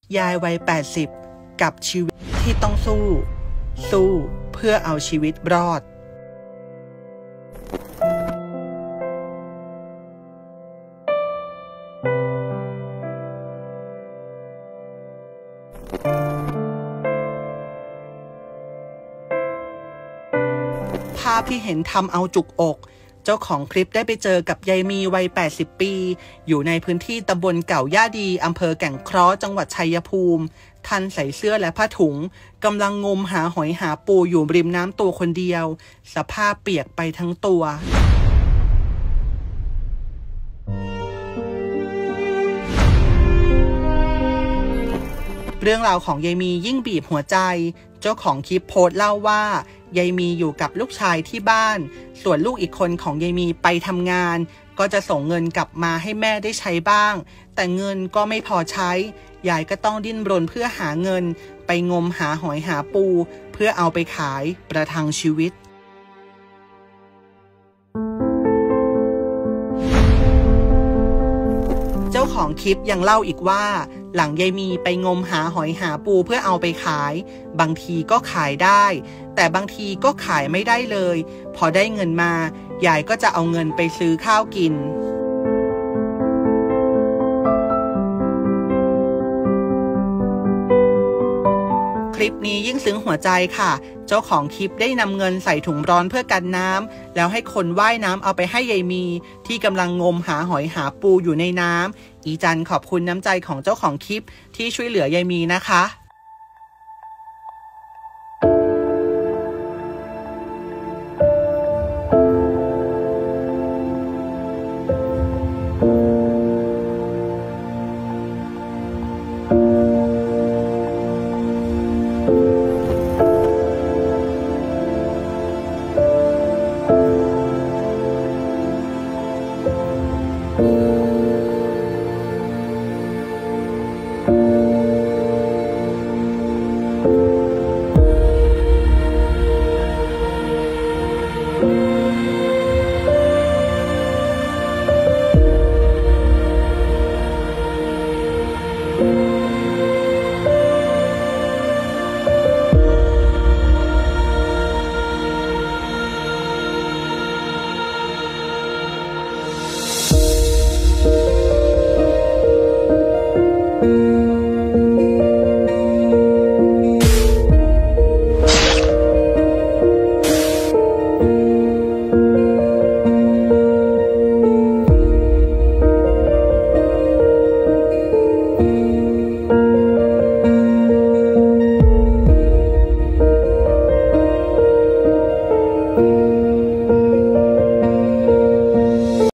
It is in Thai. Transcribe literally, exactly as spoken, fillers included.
ยายวัยแปดสิบกับชีวิตที่ต้องสู้สู้เพื่อเอาชีวิตรอดภาพที่เห็นทำเอาจุกอกเจ้าของคลิปได้ไปเจอกับยายมีวัยแปดสิบปีอยู่ในพื้นที่ตำบลเก่าย่าดีอำเภอแก่งเคราะห์จังหวัดชัยภูมิท่านใส่เสื้อและผ้าถุงกำลังงมหาหอยหาปูอยู่ริมน้ำตัวคนเดียวสภาพเปียกไปทั้งตัวเรื่องราวของยายมียิ่งบีบหัวใจเจ้าของคลิปโพสต์เล่าว่ายายมีอยู่กับลูกชายที่บ้านส่วนลูกอีกคนของยายมีไปทำงานก็จะส่งเงินกลับมาให้แม่ได้ใช้บ้างแต่เงินก็ไม่พอใช้ยายก็ต้องดิ้นรนเพื่อหาเงินไปงมหาหอยหาปูเพื่อเอาไปขายประทังชีวิตเจ้าของคลิปยังเล่าอีกว่าหลังยายมีไปงมหาหอยหาปูเพื่อเอาไปขายบางทีก็ขายได้แต่บางทีก็ขายไม่ได้เลยพอได้เงินมายายก็จะเอาเงินไปซื้อข้าวกินคลิปนี้ยิ่งซึ้งหัวใจค่ะเจ้าของคลิปได้นำเงินใส่ถุงร้อนเพื่อกันน้ำแล้วให้คนว่ายน้ำเอาไปให้ยายมีที่กำลังงมหาหอยหาปูอยู่ในน้ำอีจันขอบคุณน้ำใจของเจ้าของคลิปที่ช่วยเหลือยายมีนะคะ